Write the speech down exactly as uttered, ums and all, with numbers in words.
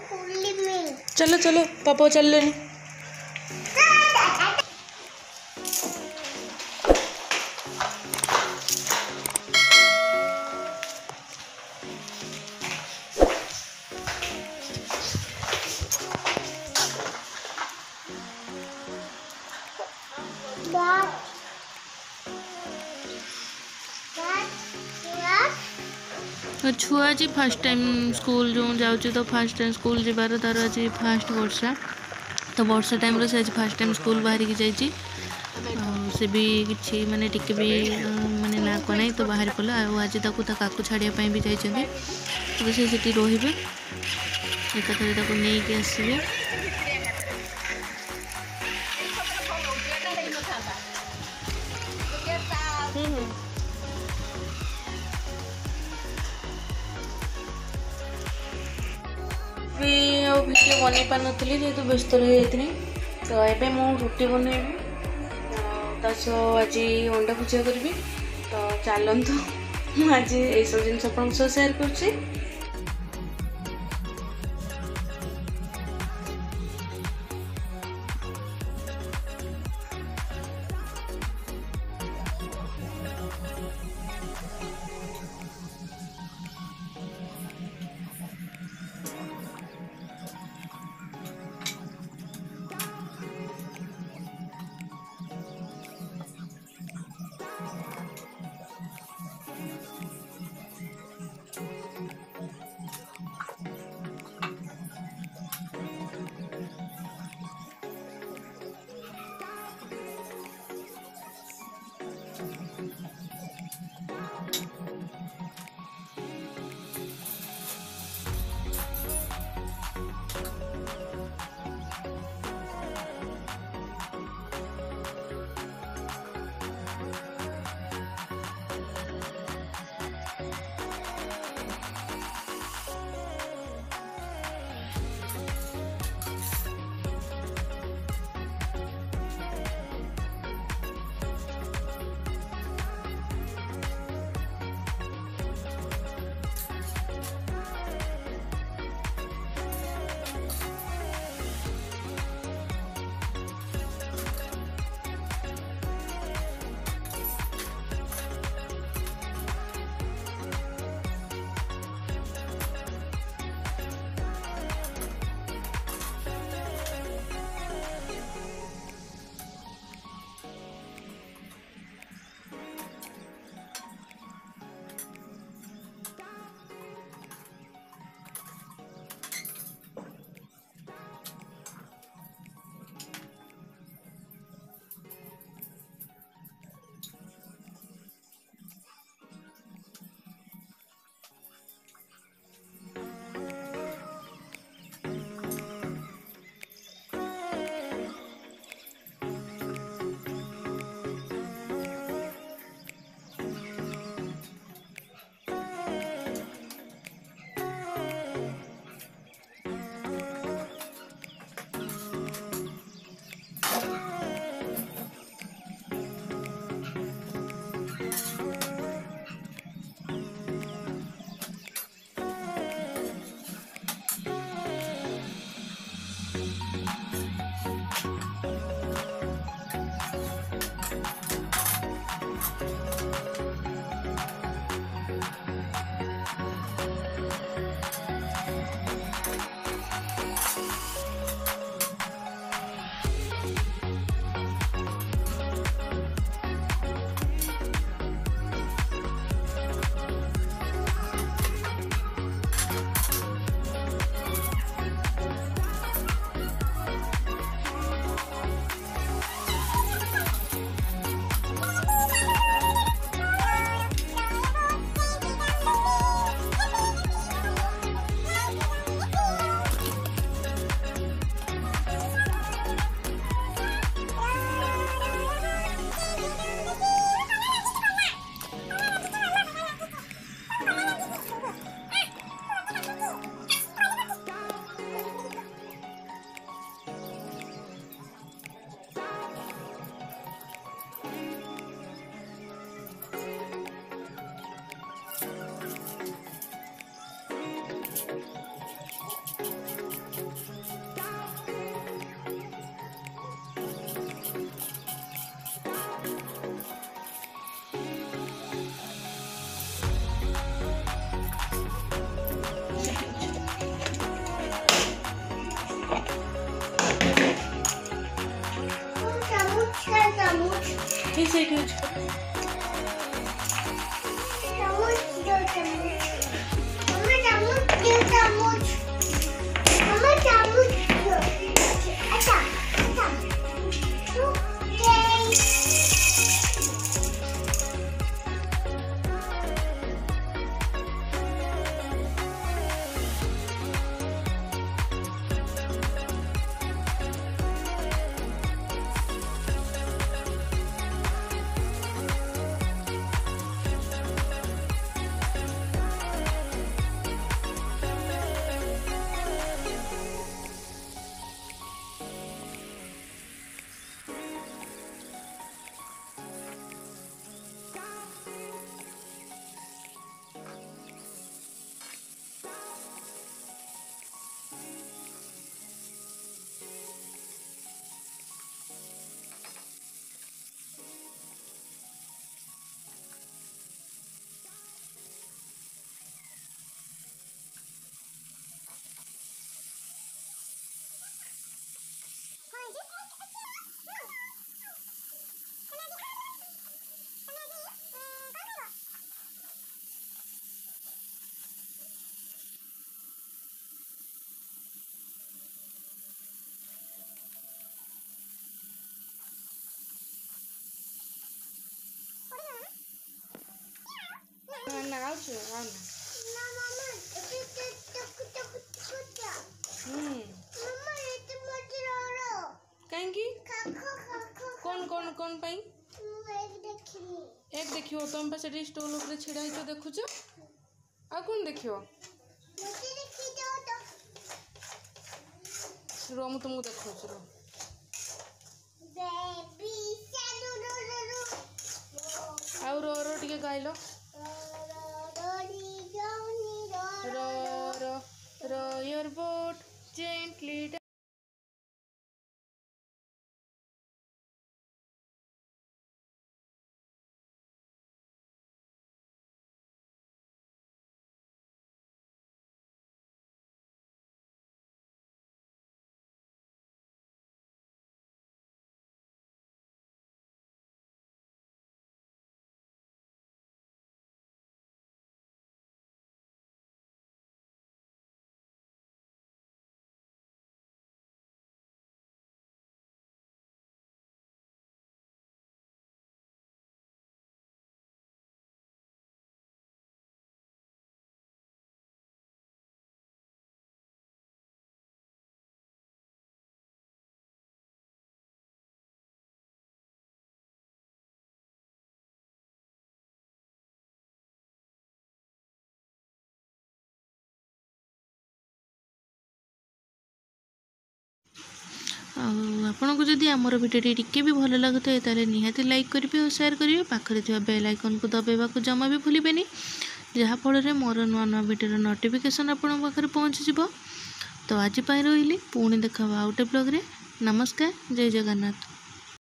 चलो चलो पापा चल लेनी। छुआ आज फास्ट टाइम स्कूल जो जाऊँ तो फास्ट टाइम स्कूल जीवार तार आज फास्ट वर्षा तो वर्षा टाइम से आज फास्ट टाइम स्कूल बाहर की जाइए से भी किसी माने टिके भी माने ना कना तो बाहर पड़ा आज ताकू काकू छाड़ापी भी जाइए तो से सीटी रे एकाथरे नहीं कि आसवे वीडियो बन पार नी जेहतु व्यस्त रही जाती तो ये मुझे रुटी बनैबी तास आज अंडा भुजिया करी तो चलतु आज ये सब जिन आप सेयार कर। ସେଇଠି ଅଛି। कौन कौन कौन पाई एक देखियो तुम पे सेठी स्टूल ऊपर छिड़ा हिचो देखुचो आ कौन देखियो रो मु तुमको देखौछु रो बेबी आउ रो रो टिके गाइलो row row row your boat gently आपन को जदि आमर भिडियो टिके भी भल लगुए ताले निहाती लाइक करेंगे और शेयर करेंगे पाखे थी बेल आइकन को दबाइबा को जमा भी भूलें जहाँफल मोर नुआ नुआ भिडियो नोटिफिकेशन आपण पाखे पहुँची तो आज रही पुणी देखा आउटे ब्लॉग रे। नमस्कार, जय जगन्नाथ।